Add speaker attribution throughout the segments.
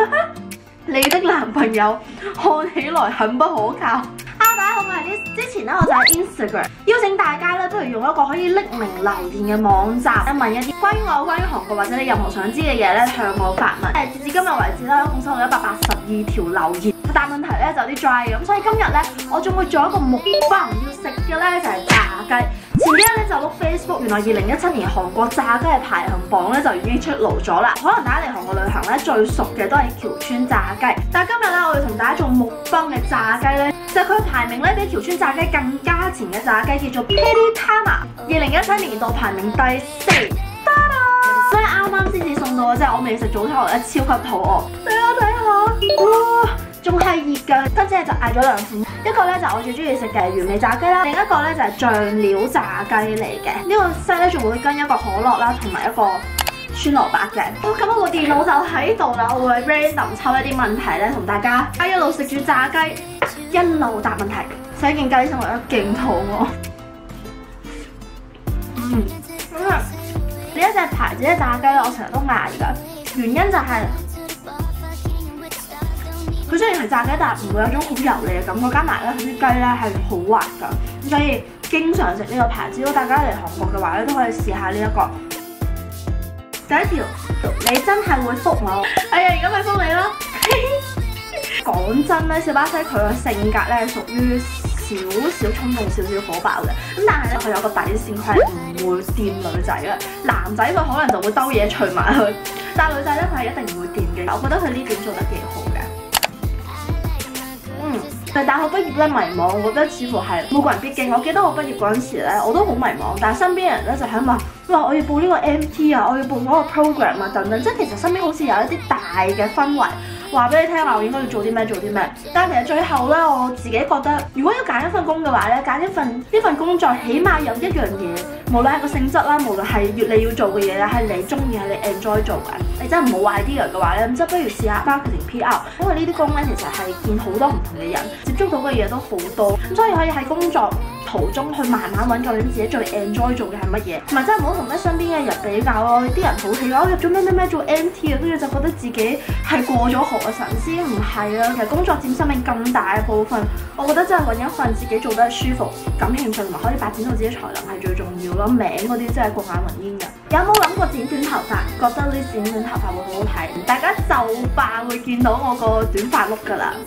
Speaker 1: 你的男朋友看起來很不可靠。Hello， 大家好，我係 Liz。之前咧我就喺 Instagram 邀請大家咧，不如用一個可以匿名留言嘅網站，問一啲關於我、關於韓國或者你任何想知嘅嘢咧，向我發問。截至今日為止咧，一共收到182條留言。但問題咧就有啲 dry 咁，所以今日咧我仲會做一個目標要食嘅咧就係炸雞。前幾日咧就碌 Facebook， 原來2017年韓國炸雞嘅排行榜咧就已經出爐咗啦。可能大家嚟韓國旅行咧最熟嘅都係橋村炸雞，但係今日咧我要同大家做目標嘅炸雞咧，就係佢排名咧比橋村炸雞更加前嘅炸雞叫做 Peri Tama，2017年度排名第4。所以啱啱先至送到嘅啫，我未食早餐，我覺得超級肚餓。俾我睇下，哇！仲係熱㗎，今次就嗌咗2款，一個咧就我最中意食嘅原味炸雞啦，另一個咧就係醬料炸雞嚟嘅。呢個 set 咧仲會跟一個可樂啦，同埋一個酸蘿蔔嘅。咁我部電腦就喺度啦，我會 random 抽一啲問題咧，同大家一路食住炸雞，一路答問題。洗件雞先，我覺得勁肚餓。呢一隻牌子嘅炸雞咧，我成日都嗌㗎，原因就係佢雖然係炸雞，但係唔會有種好油膩嘅感覺，加埋咧佢啲雞咧係好滑㗎，咁所以經常食呢個牌子。如果大家嚟韓國嘅話咧，都可以試下呢一個。第一條，你真係會覆我？哎呀，而家咪覆你咯。講真咧，小巴西佢個性格咧係屬於少少衝動、少少火爆嘅，咁但係咧佢有個底線，佢係唔會掂女仔嘅。男仔佢可能就會兜嘢除埋佢，但係女仔咧佢係一定唔會掂嘅。我覺得佢呢點做得幾好嘅。但係大學畢業咧迷茫，我覺得似乎係每個人必經。我記得我畢業嗰陣時咧，我都好迷茫，但係身邊人咧就喺度話我要報呢個 MT 啊，我要報嗰個 program 啊等等，即係其實身邊好似有一啲大嘅氛圍。話俾你聽話，我應該要做啲咩做啲咩，但係其實最後咧，我自己覺得，如果要揀一份工嘅話咧，揀呢份工作，起碼有一樣嘢，無論係個性質啦，無論係你要做嘅嘢係你中意，係你 enjoy 做嘅，你真係冇 idea 嘅話咧，咁即係不如試下 marketing PR， 因為呢啲工咧其實係見好多唔同嘅人，接觸到嘅嘢都好多，咁所以可以喺工作途中去慢慢揾究竟自己最 enjoy 做嘅係乜嘢，同埋真係唔好同咩身邊嘅人比較咯。啲人好氣我入咗咩做 MT 啊，跟住就覺得自己係過咗河神仙，唔係啊。其實工作佔生命咁大嘅部分，我覺得真係揾一份自己做得舒服、感興趣同埋可以發展到自己才能係最重要咯。名嗰啲真係過眼雲煙㗎。有冇諗過剪短頭髮？覺得呢剪短頭髮會好好睇，大家就快會見到我個短髮碌㗎啦。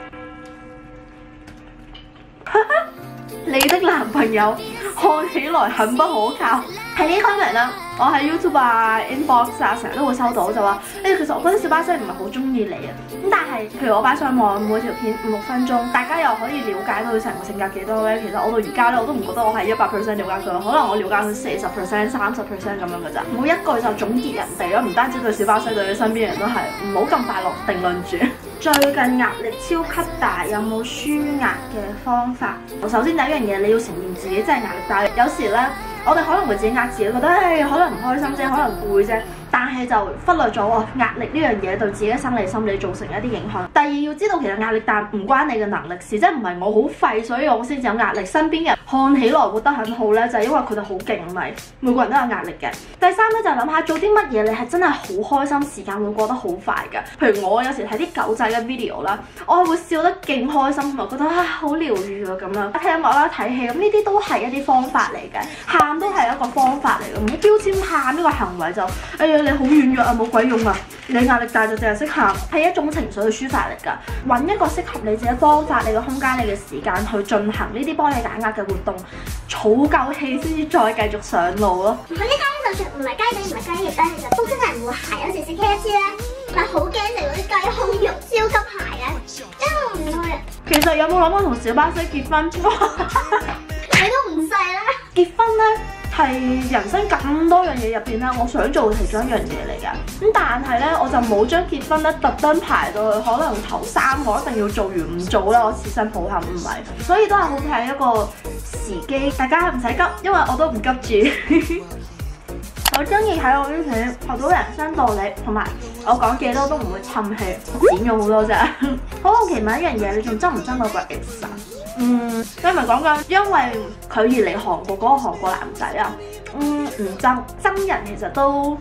Speaker 1: 你的男朋友看起來很不可靠，係呢 comment 啦。我喺 YouTube 啊、inbox 啊，成日都會收到就話，其實我覺得小巴西唔係好中意你啊。咁但係，譬如我擺上網每條片5-6分鐘，大家又可以了解到佢成個性格幾多咧。其實我到而家咧，我都唔覺得我係100% 了解佢，可能我了解佢40%、30% 咁樣嘅咋。每一句就總結人哋咯，唔單止對小巴西，對你身邊人都係唔好咁快落定論住。最近壓力超級大，有冇舒壓嘅方法？首先第一樣嘢，你要承認自己真係壓力大。有時咧，我哋可能會自己呃自己，覺得可能唔開心啫，可能攰啫。但係就忽略咗壓力呢樣嘢對自己生理心理造成一啲影響。第二要知道其實壓力大唔關你嘅能力事，即係唔係我好廢所以我先至有壓力。身邊人看起來活得很好咧，就係因為佢哋好勁咪。每個人都有壓力嘅。第三咧就係諗下做啲乜嘢你係真係好開心，時間會過得好快㗎。譬如我有時睇啲狗仔嘅 video 啦，我係會笑得勁開心，同埋覺得好療愈啊咁樣。聽樂啦、睇戲咁呢啲都係一啲方法嚟嘅，喊都係一個方法嚟嘅。唔好標籤喊呢個行為就你好軟弱啊，冇鬼用啊！你壓力大就淨係識喊，係一種情緒嘅抒發嚟㗎。揾一個適合你自己方法、你嘅空間、你嘅時間去進行呢啲幫你減壓嘅活動，儲夠氣先至再繼續上路咯。
Speaker 2: 佢呢間就算唔係雞髀唔係雞翼咧，其實都真係唔會鞋。有時食 KFC 咧，咪好驚食嗰啲雞胸肉超級鞋嘅，因為我唔去啊。
Speaker 1: 其實有冇諗過同小巴西結婚？
Speaker 2: 你都唔細啦。
Speaker 1: 結婚咧係人生咁多樣嘢入邊咧，我想做其中一樣嘢嚟㗎。咁但係咧，我就冇將結婚咧特登排到去，可能頭3個一定要做完，唔做咧我此生抱憾唔係。所以都係好睇一個時機，大家唔使急，因為我都唔急住。我中意睇我啲片，學到人生道理，同埋我講幾多都唔會氹氣，剪咗好多啫。好好奇問一樣嘢，你仲憎唔憎我個 ex 啊？你咪講緊因為佢而嚟韓國嗰個韓國男仔啊？唔憎，憎人其實都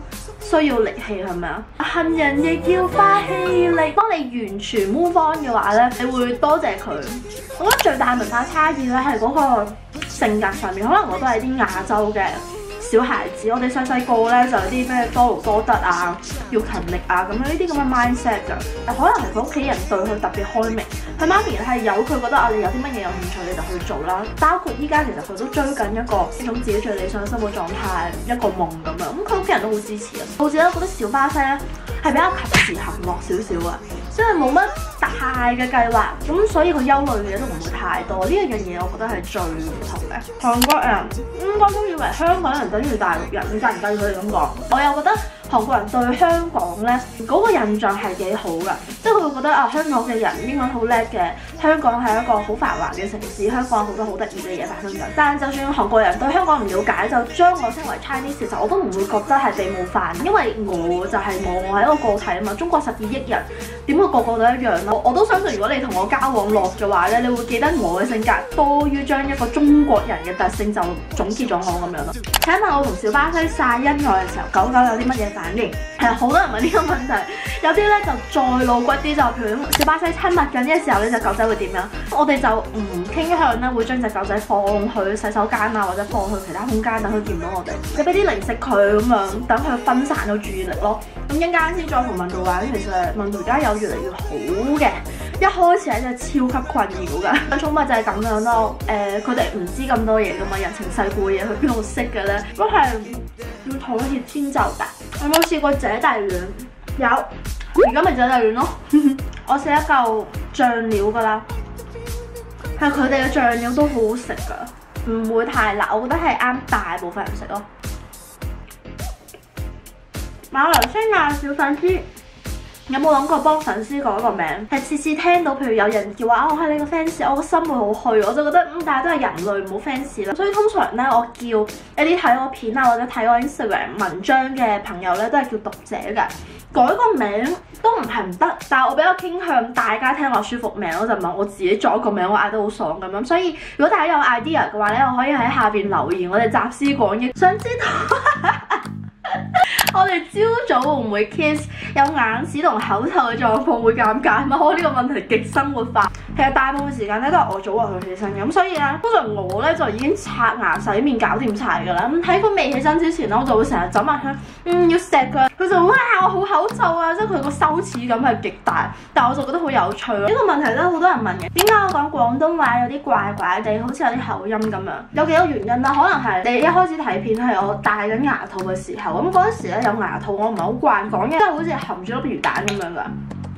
Speaker 1: 需要力氣係咪啊？恨人亦要花氣力。當你完全 move on 嘅話咧，你會多謝佢。我覺得最大文化差異咧係嗰個性格上面，可能我都係啲亞洲嘅小孩子，我哋細細個咧就有啲咩多勞多得啊，要勤力啊咁樣呢啲咁嘅 mindset 㗎。可能係佢屋企人對佢特別開明，佢媽咪係有佢覺得啊，你有啲乜嘢有興趣你就去做啦。包括依家其實佢都追緊一個呢種自己最理想嘅生活狀態，一個夢咁樣。咁佢屋企人都好支持啊。我自己覺得小巴西咧係比較及時行樂少少啊，即係冇乜大嘅計劃，咁所以佢憂慮嘅嘢都唔會太多。呢一樣嘢我覺得係最唔同嘅。韓國人應該都以為香港人等於大陸人，你介唔介意佢哋咁講？我又覺得韓國人對香港咧嗰個印象係幾好㗎，即係佢會覺得啊，香港嘅人英文好叻嘅，香港係一個好繁華嘅城市，香港好多好得意嘅嘢發生緊。但係就算韓國人對香港唔了解，就將我稱為 Chinese， 其實我都唔會覺得係被冒犯，因為我就係我係一個個體啊嘛。中國12億人，點會個個都一樣咯？我都相信如果你同我交往落嘅話咧，你會記得我嘅性格多於將一個中國人嘅特性就總結咗我咁樣咯。請問我同小巴西晒恩愛嘅時候，狗狗有啲乜嘢反應？係好多人問呢個問題，有啲咧就再露骨啲，就譬如小巴西親密緊嘅時候，呢隻狗仔會點樣？我哋就唔傾向咧會將隻狗仔放去洗手間啊，或者放去其他空間等佢見到我哋，你俾啲零食佢咁樣，等佢分散咗注意力咯。咁一陣間先再同文圖玩，其實文圖而家有越嚟越好嘅。一開始係真係超級困擾㗎，寵物就係咁樣咯。佢哋唔知咁多嘢㗎嘛，人情世故嘅嘢佢邊度識嘅咧？都係要妥協遷就㗎。有冇試過姐弟戀？有，而家咪姐弟戀咯。我試一嚿醬料㗎啦，係佢哋嘅醬料都好好食㗎，唔會太辣，我覺得係啱大部分人食咯。馬來西亞小粉絲。有冇諗過幫粉絲改個名？係次次聽到，譬如有人叫話我係你個 fans， 我個心會好虛，我就覺得大家都係人類，唔好 fans 啦。所以通常咧，我叫一啲睇我片啊或者睇我 Instagram 文章嘅朋友咧，都係叫讀者㗎。改個名都唔係唔得，但係我比較傾向大家聽落舒服名，我就唔係我自己作個名，我嗌得好爽咁樣。所以如果大家有 idea 嘅話咧，我可以喺下邊留言，我哋集思廣益，想知道。我哋朝早會唔會 kiss？ 有眼屎同口臭嘅狀況會尷尬嗎？我呢個問題極生活化。其實大部分時間咧都係我早過佢起身嘅，咁所以咧通常我咧就已經刷牙洗面搞掂晒㗎啦。咁喺佢未起身之前咧，我就會成日走埋去，要錫佢。佢就哇我好口臭啊！即係佢個羞恥感係極大，但係我就覺得好有趣咯。呢個問題都好多人問嘅，點解我講廣東話有啲怪怪地，好似有啲口音咁樣？有幾個原因啦，可能係你一開始睇片係我戴緊牙套嘅時候，咁嗰陣時咧有牙套，我唔係好慣講嘢，即係好似含住粒魚蛋咁樣㗎。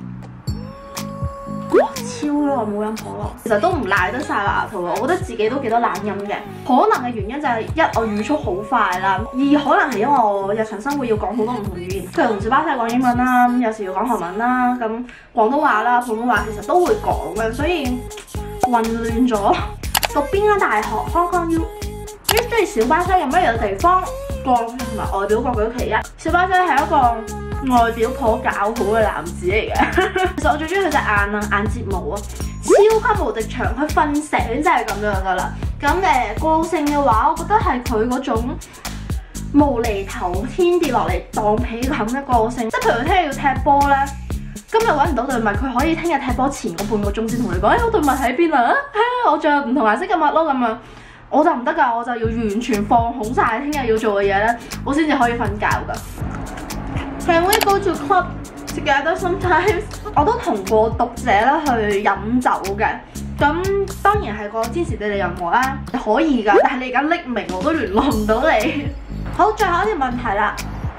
Speaker 1: 哇！超咯，冇飲可樂，其實都唔賴得晒牙套啊！我覺得自己都幾多懶音嘅，可能嘅原因就係一我語速好快啦，二可能係因為我日常生活要講好多唔同語言，譬如同小巴西講英文啦，有時要講韓文啦，咁廣東話啦、普通話其實都會講嘅，所以混亂咗。讀邊間大學 ？Hong Kong U。咁中意小巴西有乜嘢地方？個同埋外表各舉其一。小巴西係一個外表頗姣好嘅男子嚟嘅。其實我最中意佢隻眼啊，眼睫毛啊，超級無敵長，佢瞓醒真係咁樣噶啦。咁個性嘅話，我覺得係佢嗰種無厘頭天跌落嚟當被冚嘅個性。即係譬如聽日要踢波咧，今日揾唔到對襪，佢可以聽日踢波前嗰半個鐘先同你講，我對襪喺邊啊？我着唔同顏色嘅襪咯咁樣。我就唔得㗎，我就要完全放空晒聽日要做嘅嘢咧，我先至可以瞓覺㗎。Can we go to club together sometimes？ 我都同過讀者啦去飲酒嘅，咁當然係個天時地利人和啦，可以㗎。但係你而家匿名，我都聯絡唔到你。好，最後一條問題啦。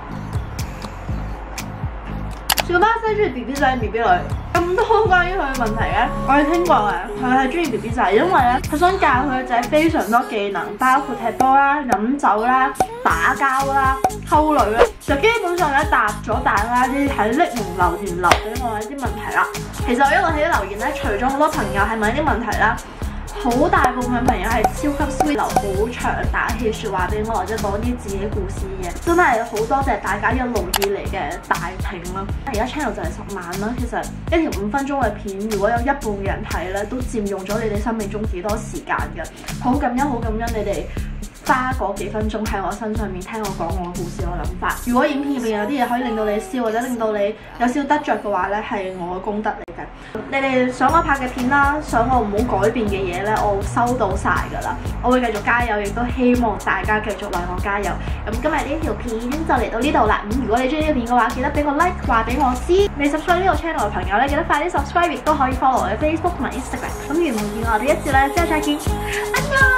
Speaker 1: 小巴西中意 BB 仔 BB 女，咁多關於佢嘅問題嘅，我哋聽過嘅，佢係中意 BB 仔，因為咧佢想教佢嘅仔非常多技能，包括踢波啦、飲酒啦、打交啦、溝女啦，就基本上咧答咗大家啲喺匿名留言留俾我一啲問題啦。其實我一路睇啲留言咧，除咗好多朋友係問一啲問題啦。好大部分朋友係超級 sweet， 留好長打氣説話俾我，或者講啲自己故事嘅，真係好多謝大家一路以嚟嘅大評啦。而家 channel 就係10萬啦，其實一條5分鐘嘅片，如果有一半嘅人睇咧，都佔用咗你哋生命中幾多時間嘅。好感恩，好感恩你哋花嗰幾分鐘喺我身上面聽我講我嘅故事、我嘅諗法。如果影片入面有啲嘢可以令到你笑或者令到你有少少得着嘅話呢，係我嘅功德嚟嘅。你哋想我拍嘅片啦，想我唔好改變嘅嘢呢，我收到晒㗎啦。我會繼續加油，亦都希望大家繼續為我加油。咁今日呢條片就嚟到呢度啦。咁如果你中意呢條片嘅話，記得俾個 like 話俾我知。未 subscribe 呢個 channel 嘅朋友呢，記得快啲 subscribe，亦都可以 follow 我嘅 Facebook 同埋 Instagram。咁如無意外，我哋一次咧之後再見，拜拜。